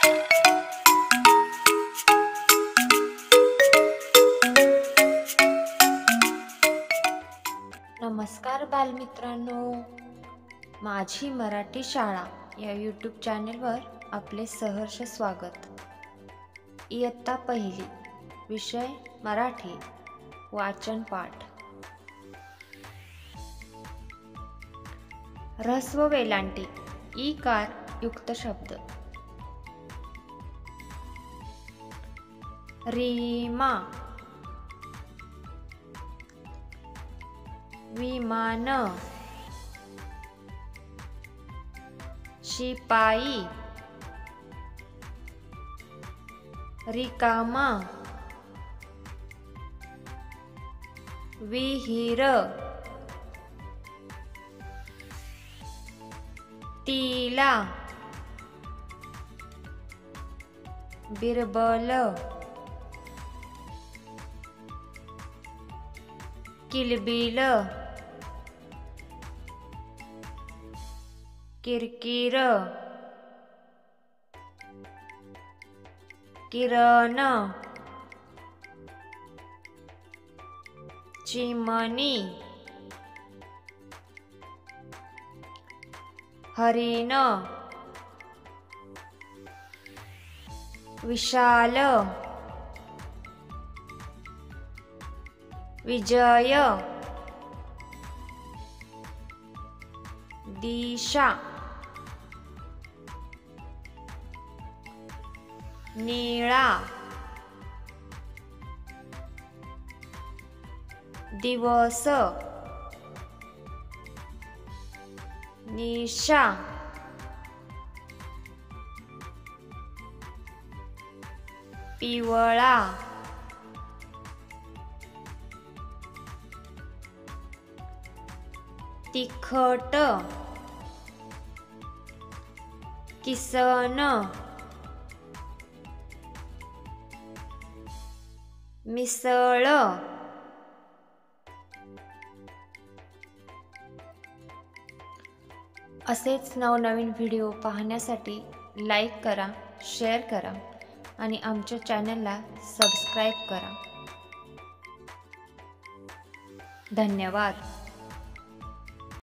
नमस्कार बालमित्रांनो, माझी मराठी शाळा या यूट्यूब चॅनेलवर आपले सहर्ष स्वागत। इयत्ता पहिली, विषय मराठी, वाचन पाठ। ऱ्हस्व वेलांटी, ईकार युक्त शब्द। रीमा, विमान, शिपाई, रिकामा, विहीर, तिला, बिरबल, किलबिल, किरकिर, किरण, चिमणी, हरिण, विशाल, विजय, दिशा, निळा, दिवस, निशा, पिवळा, तिखट, किसन, मिसळ। असेच नवनवीन व्हिडिओ पाहण्यासाठी लाईक करा, शेअर करा आणि आमच्या चॅनलला सबस्क्राईब करा। धन्यवाद।